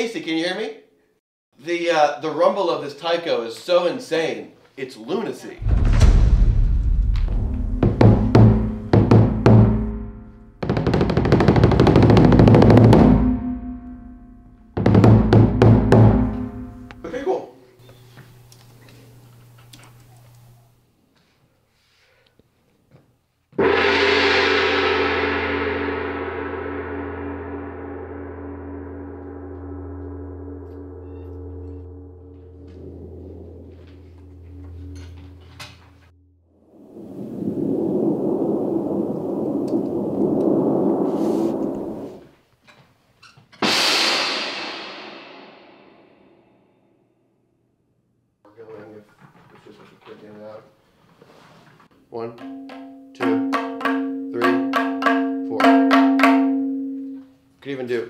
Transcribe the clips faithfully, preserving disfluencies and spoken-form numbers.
Casey, can you hear me? The, uh, the rumble of this taiko is so insane, it's lunacy. Okay, cool. Going if it's just what you put in and out. One, two, three, four. Could even do.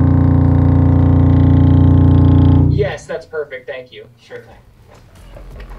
Yes, that's perfect. Thank you. Sure thing.